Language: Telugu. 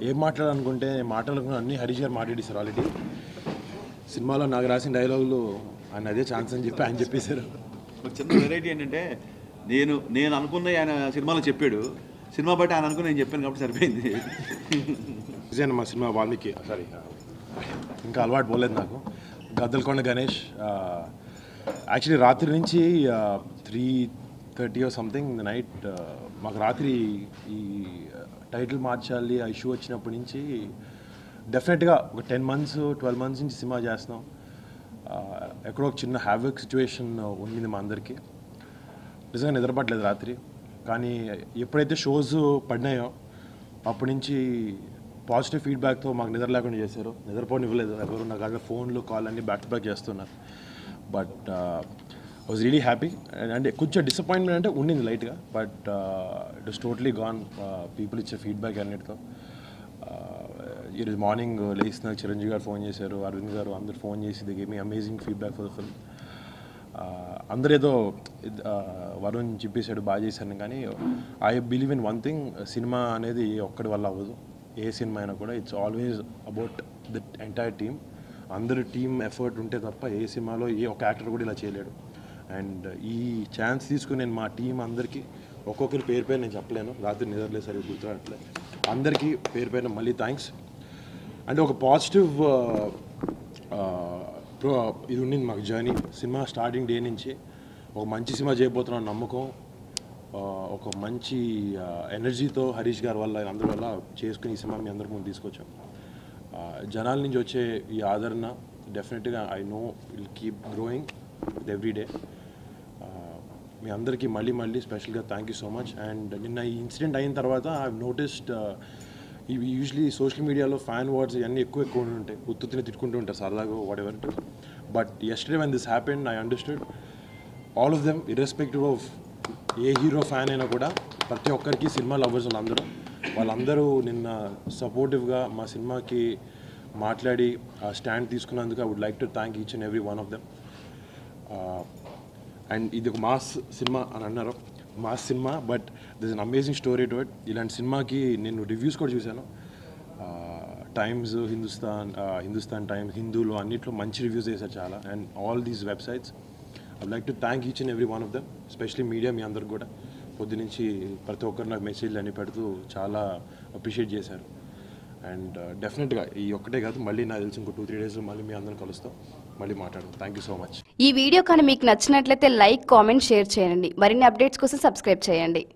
ఏం మాట్లాడాలనుకుంటే మాట్లాడుకున్న అన్ని హరీష్ గారు మాట్లాడేశారు ఆల్రెడీ. సినిమాలో నాకు రాసిన డైలాగులు ఆయన అదే ఛాన్స్ అని చెప్పి ఆయన చెప్పేశారు. ఒక చిన్న వెరైటీ ఏంటంటే నేను అనుకున్న ఆయన సినిమాలో చెప్పాడు, సినిమా బట్టి ఆయన అనుకుని నేను చెప్పాను కాబట్టి సరిపోయింది. నిజంగా మా సినిమా వాల్మీకి సారీ ఇంకా అలవాటు పోలేదు నాకు. గద్దలకొండ గణేష్ యాక్చువల్లీ రాత్రి నుంచి 3:30 సంథింగ్ నైట్ మాకు రాత్రి ఈ టైటిల్ మార్చాలి ఆ ఇష్యూ వచ్చినప్పటి నుంచి డెఫినెట్గా ఒక 10 months 12 months నుంచి సినిమా చేస్తున్నాం. ఎక్కడో ఒక చిన్న హ్యావిక్ సిచ్యువేషన్ ఉండింది మా అందరికీ. నిజంగా నిద్రపట్టలేదు రాత్రి. కానీ ఎప్పుడైతే షోస్ పడినాయో అప్పటి నుంచి పాజిటివ్ ఫీడ్బ్యాక్తో మాకు నిద్ర లేకుండా చేశారు. నిద్రపోనివ్వలేదు ఎవరు. నాకు అదే ఫోన్లు కాల్ అన్నీ బ్యాక్ టు బ్యాక్ చేస్తున్నారు. But was really happy. అంటే కొంచెం డిసప్పాయింట్మెంట్ అంటే ఉండింది లైట్గా. But it was totally gone. People ఇచ్చే ఫీడ్బ్యాక్ అన్నిటితో. ఈరోజు మార్నింగ్ లేచిన చిరంజీవి గారు ఫోన్ చేశారు, అరవింద్ గారు అందరు ఫోన్ చేసి they gave me amazing feedback for the film. అందరూ ఏదో వరుణ్ చెప్పేశాడు బాగా చేశాను, కానీ I believe in one thing, సినిమా అనేది ఒక్కడి వల్ల అవ్వదు. ఏ సినిమా అయినా కూడా it's always about the entire team. అందరు టీమ్ ఎఫర్ట్ ఉంటే తప్ప ఏ సినిమాలో ఏ ఒక యాక్టర్ కూడా ఇలా చేయలేడు. అండ్ ఈ ఛాన్స్ తీసుకుని నేను మా టీం అందరికీ ఒక్కొక్కరి పేరు నేను చెప్పలేను, రాత్రి నిద్రలేదు సరిగ్గా గుర్తురాట్లేదు. అందరికీ పేరు మళ్ళీ థ్యాంక్స్. అంటే ఒక పాజిటివ్ ఇది ఉండింది మాకు జర్నీ. సినిమా స్టార్టింగ్ డే నుంచి ఒక మంచి సినిమా చేయబోతున్నాం నమ్మకం, ఒక మంచి ఎనర్జీతో హరీష్ గారి వల్ల అందరి వల్ల చేసుకుని ఈ సినిమా మీ అందరి ముందు తీసుకొచ్చాం. జనాల నుంచి వచ్చే ఈ ఆదరణ డెఫినెట్గా I know will keep growing every day. మీ అందరికీ మళ్ళీ స్పెషల్గా thank you so much. And నిన్న ఈ ఇన్సిడెంట్ అయిన తర్వాత ఐ హావ్ నోటిస్డ్ ఇవి యూజువలీ సోషల్ మీడియాలో ఫ్యాన్ వర్డ్స్ ఇవన్నీ ఎక్కువ ఉంటాయి, ఉత్తుని తిట్టుకుంటూ ఉంటారు సరదాగా whatever it is. But yesterday when this happened I understood all of them irrespective of ఏ హీరో ఫ్యాన్ అయినా కూడా ప్రతి ఒక్కరికి సినిమా లవర్స్ వాళ్ళందరూ నిన్న సపోర్టివ్గా మా సినిమాకి మాట్లాడి స్టాండ్ తీసుకున్నందుకు I would like to thank each and every one of them. And ఇది ఒక మాస్ సినిమా అని అన్నారు, మాస్ సినిమా, but this an amazing story to it. ఇలాంటి సినిమాకి నేను రివ్యూస్ కూడా చూశాను. టైమ్స్, హిందుస్థాన్ టైమ్స్, హిందూలో అన్నిట్లో మంచి రివ్యూస్ చేశారు చాలా. And all these websites I like to thank each and every one of them, especially media మీ అందరికి కూడా. పొద్దు నుంచి ప్రతి ఒక్కరు నాకు మెసేజ్లు అన్ని పెడుతూ చాలా అప్రిషియేట్ చేశారు. అండ్ డెఫినెట్గా ఈ ఒక్కటే కాదు, మళ్ళీ నాకు తెలిసి ఇంకో 2-3 డేస్లో మళ్ళీ మీ అందరం కలుస్తాం, మళ్ళీ మాట్లాడదాం. Thank you so much. ఈ వీడియో కానీ మీకు నచ్చినట్లయితే లైక్, కామెంట్, షేర్ చేయండి. మరిన్ని అప్డేట్స్ కోసం సబ్స్క్రైబ్ చేయండి.